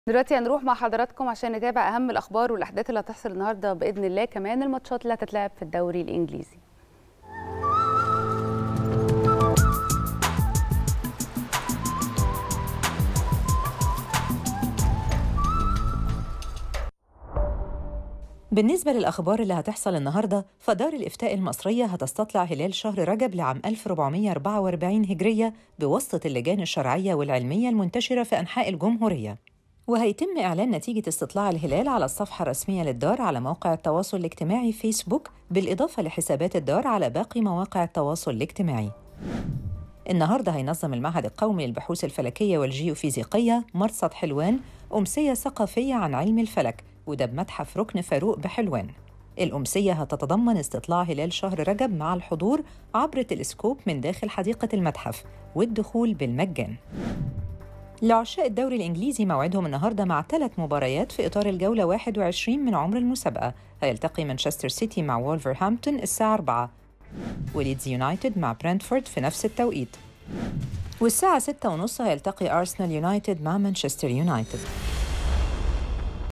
دلوقتي هنروح مع حضراتكم عشان نتابع أهم الأخبار والأحداث اللي هتحصل النهارده بإذن الله، كمان الماتشات اللي هتتلعب في الدوري الإنجليزي. بالنسبة للأخبار اللي هتحصل النهاردة، فدار الإفتاء المصرية هتستطلع هلال شهر رجب لعام 1444 هجرية بواسطة اللجان الشرعية والعلمية المنتشرة في أنحاء الجمهورية. وهيتم إعلان نتيجة استطلاع الهلال على الصفحة الرسمية للدار على موقع التواصل الاجتماعي فيسبوك، بالإضافة لحسابات الدار على باقي مواقع التواصل الاجتماعي. النهاردة هينظم المعهد القومي للبحوث الفلكية والجيوفيزيقية مرصد حلوان أمسية ثقافية عن علم الفلك، وده بمتحف ركن فاروق بحلوان. الأمسية هتتضمن استطلاع هلال شهر رجب مع الحضور عبر تلسكوب من داخل حديقة المتحف، والدخول بالمجان. لعشاق الدوري الإنجليزي موعدهم النهاردة مع 3 مباريات في إطار الجولة 21 من عمر المسابقة. هيلتقي مانشستر سيتي مع وولفرهامبتون الساعة 4، وليدز يونايتد مع برنتفورد في نفس التوقيت، والساعة 6:30 هيلتقي أرسنال يونايتد مع مانشستر يونايتد.